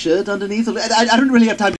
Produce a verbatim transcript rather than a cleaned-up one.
shirt underneath. I, I, I don't really have time